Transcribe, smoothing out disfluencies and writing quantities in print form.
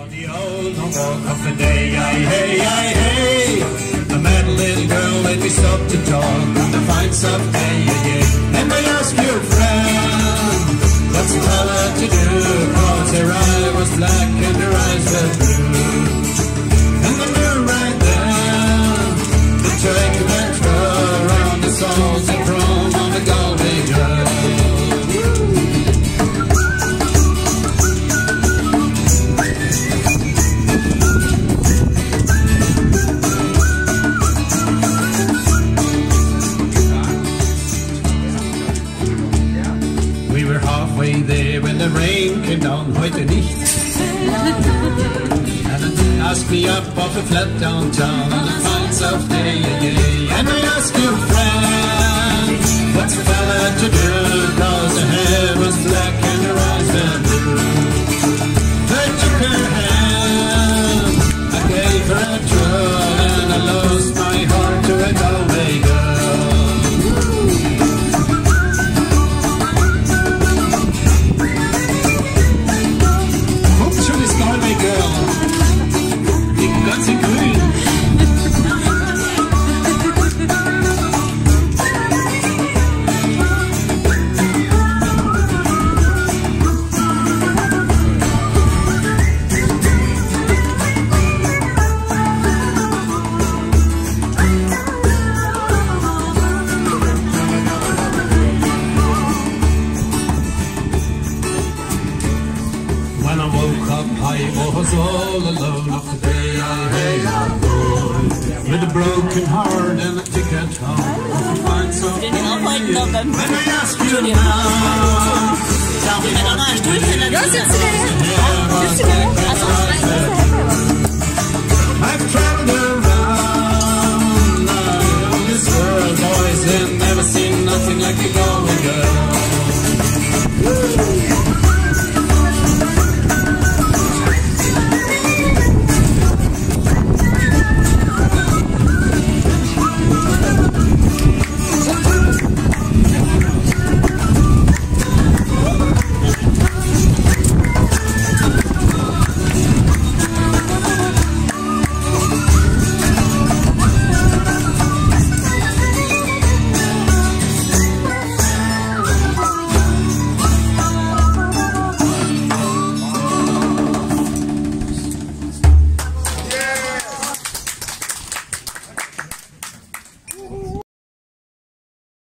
the old no walk of the day, hey, hey, hey. I met a little girl, let me stop to talk on the fine soft day, yeah. And I ask your friend, what's the fella to do? Cause her eye was black and her eyes were blue. And the mirror right there, the track went around the souls and chrome on the Galway girl. We were halfway there when the rain came down, heute nicht. And it asked me up off a flat downtown on a fine soft day, yeah. And I asked your friend, what's a fella to do? Cause her hair was black and her eyes were blue. I took her hand, I gave her a twirl, and I lost my heart to a Galway girl. Galway girl, die ganze grün. When I woke up, I was all alone of the day I had gone. With a broken heart and a ticket home. Find something when I ask you now. Tell me how much do you think?